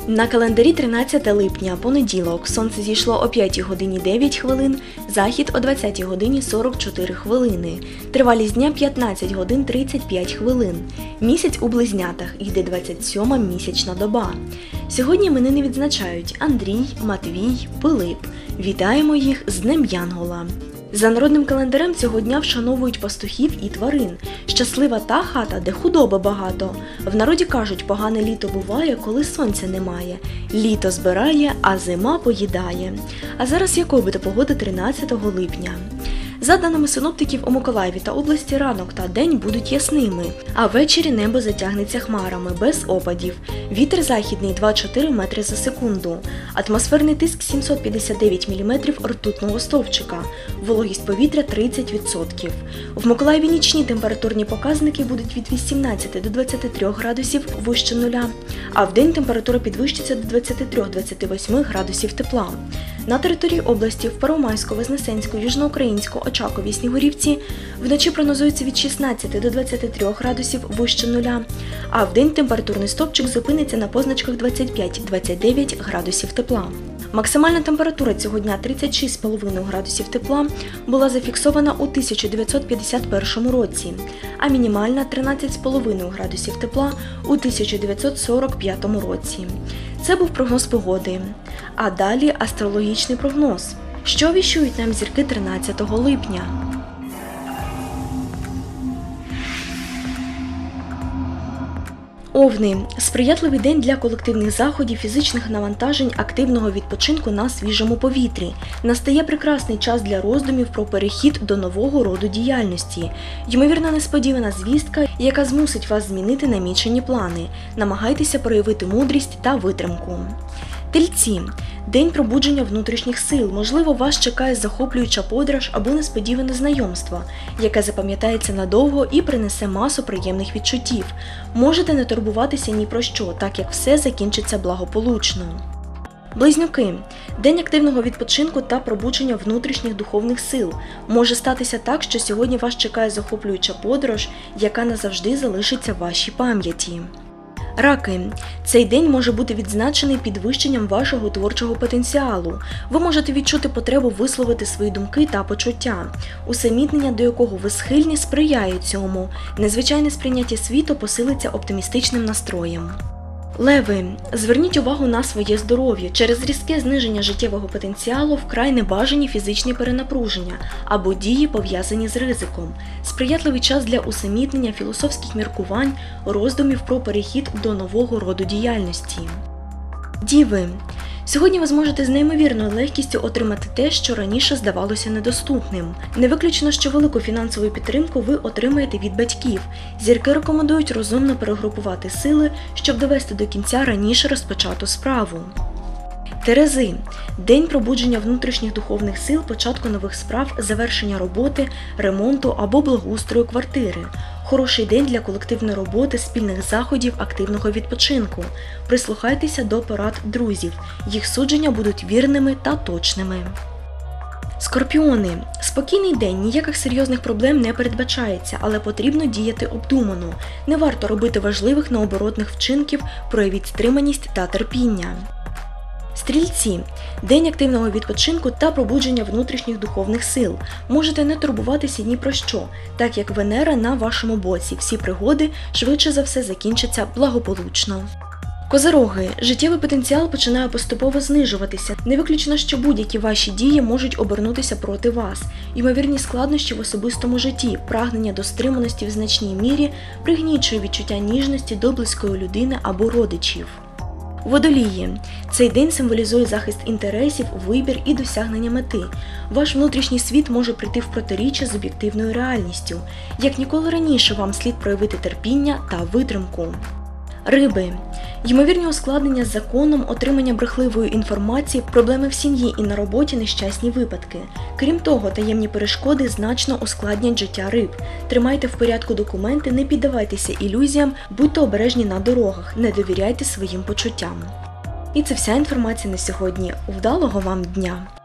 На календарі 13 липня, понеділок, сонце зійшло о 5 годині 9 хвилин, захід о 20 годині 44 хвилини. Тривалість дня 15 годин 35 хвилин. Місяць у близнятах, йде 27-ма місячна доба. Сьогодні іменини відзначають Андрій, Матвій, Пилип. Вітаємо їх з Днем Янгола. За народним календарем цього дня вшановують пастухів і тварин. Щаслива та хата, де худоби багато. В народі кажуть, погане літо буває, коли сонця немає. Літо збирає, а зима поїдає. А зараз якою буде погода 13 липня? За даними синоптиків, у Миколаєві та області ранок та день будуть ясними, а ввечері небо затягнеться хмарами, без опадів. Вітер західний 2-4 метри за секунду. Атмосферний тиск 759 мм ртутного стовпчика. Вологість повітря 30%. В Миколаєві нічні температурні показники будуть від 18 до 23 градусів вище нуля, а вдень температура підвищиться до 23-28 градусів тепла. На території області в Первомайську, Вознесенську, Южноукраїнську, Очакові, Снігурівці вночі прогнозується від 16 до 23 градусів вище нуля, а вдень температурний стовпчик зупиниться на позначках 25-29 градусів тепла. Максимальна температура цього дня 36,5 градусів тепла була зафіксована у 1951 році, а мінімальна 13,5 градусів тепла у 1945 році. Це був прогноз погоди. А далі астрологічний прогноз. Що віщують нам зірки 13 липня? Овни – сприятливий день для колективних заходів, фізичних навантажень, активного відпочинку на свіжому повітрі. Настає прекрасний час для роздумів про перехід до нового роду діяльності. Ймовірно, несподівана звістка, яка змусить вас змінити намічені плани. Намагайтеся проявити мудрість та витримку. Тельці – день пробудження внутрішніх сил. Можливо, вас чекає захоплююча подорож або несподіване знайомство, яке запам'ятається надовго і принесе масу приємних відчуттів. Можете не турбуватися ні про що, так як все закінчиться благополучно. Близнюки – день активного відпочинку та пробудження внутрішніх духовних сил. Може статися так, що сьогодні вас чекає захоплююча подорож, яка назавжди залишиться в вашій пам'яті. Раки. Цей день може бути відзначений підвищенням вашого творчого потенціалу. Ви можете відчути потребу висловити свої думки та почуття. Усамітнення, до якого ви схильні, сприяє цьому. Незвичайне сприйняття світу посилиться оптимістичним настроєм. Леви. Зверніть увагу на своє здоров'я. Через різке зниження життєвого потенціалу вкрай небажані фізичні перенапруження або дії, пов'язані з ризиком. Сприятливий час для усамітнення, філософських міркувань, роздумів про перехід до нового роду діяльності. Діви. Сьогодні ви зможете з неймовірною легкістю отримати те, що раніше здавалося недоступним. Не виключено, що велику фінансову підтримку ви отримаєте від батьків. Зірки рекомендують розумно перегрупувати сили, щоб довести до кінця раніше розпочату справу. Терези – день пробудження внутрішніх духовних сил, початку нових справ, завершення роботи, ремонту або благоустрою квартири. Хороший день для колективної роботи, спільних заходів, активного відпочинку. Прислухайтеся до порад друзів. Їх судження будуть вірними та точними. Скорпіони. Спокійний день, ніяких серйозних проблем не передбачається, але потрібно діяти обдумано. Не варто робити важливих необоротних вчинків, проявіть стриманість та терпіння. Стрільці – день активного відпочинку та пробудження внутрішніх духовних сил. Можете не турбуватися ні про що, так як Венера на вашому боці. Всі пригоди швидше за все закінчаться благополучно. Козироги. Життєвий потенціал починає поступово знижуватися. Не виключено, що будь-які ваші дії можуть обернутися проти вас. Ймовірні складнощі в особистому житті, прагнення до стриманості в значній мірі пригнічує відчуття ніжності до близької людини або родичів. Водолії. Цей день символізує захист інтересів, вибір і досягнення мети. Ваш внутрішній світ може прийти в протиріччя з об'єктивною реальністю. Як ніколи раніше вам слід проявити терпіння та витримку. Риби. Ймовірні ускладнення з законом, отримання брехливої інформації, проблеми в сім'ї і на роботі, нещасні випадки. Крім того, таємні перешкоди значно ускладнять життя риб. Тримайте в порядку документи, не піддавайтеся ілюзіям, будьте обережні на дорогах, не довіряйте своїм почуттям. І це вся інформація на сьогодні. Вдалого вам дня!